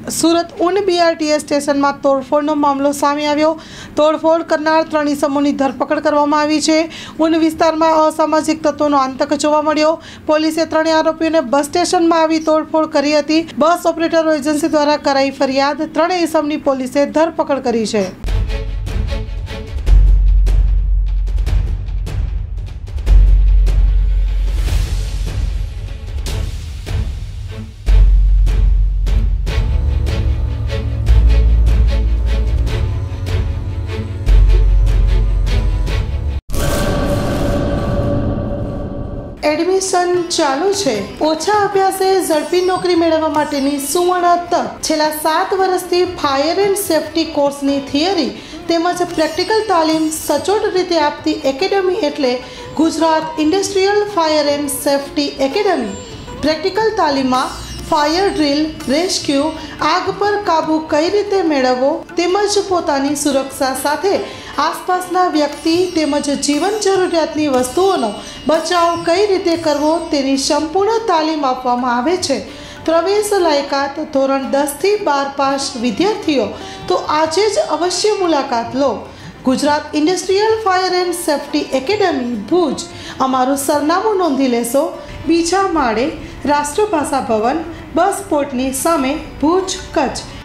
સુરત ઉન BRTS સ્ટેશનમાં તોડફોડનો મામલો સામે આવ્યો। તોડફોડ કરનાર 3 ઇસમોની ધરપકડ કરવામાં આવી છે। ઉન વિસ્તારમાં અસામાજિક તત્વોનો આતંક જોવા મળ્યો। પોલીસે 3 આરોપીઓને બસ સ્ટેશનમાં આવી તોડફોડ કરી હતી। બસ ઓપરેટરો એજન્સી દ્વારા કરાઈ ફરિયાદ। 3 ઇસમની પોલીસે ધરપકડ કરી છે। એડમિશન ચાલુ છે। ઓછા અભ્યાસે ઝડપી નોકરી મેળવવા માટેની સુવર્ણ તક। છેલ્લા 7 વર્ષથી ફાયર એન્ડ સેફટી કોર્સની થિયરી તેમજ પ્રેક્ટિકલ તાલીમ સચોટ રીતે આપતી એકેડમી એટલે Gujarat industrial fire and safety academy. Practical તાલીમમાં ફાયર ડ્રીલ, રેસ્ક્યુ, આગ પર કાબૂ કઈ રીતે મેળવવો તેમજ પોતાની સુરક્ષા સાથે આસપાસના વ્યક્તિ તેમજ જીવન જરૂરિયાતની વસ્તુઓનો બચાવ કઈ રીતે કરવો તેની સંપૂર્ણ તાલીમ આપવામાં આવે છે। પ્રવેશ લાયકાત ધોરણ 10 થી 12 પાસ વિદ્યાર્થીઓ તો આજે જ અવશ્ય મુલાકાત લો। Gujarat industrial fire and safety academy Bhuj. અમારું સરનામું નોંધી લેશો। બીજા માળે રાષ્ટ્રભાષા ભવન, બસ પોર્ટની સામે, ભુજ, કચ્છ।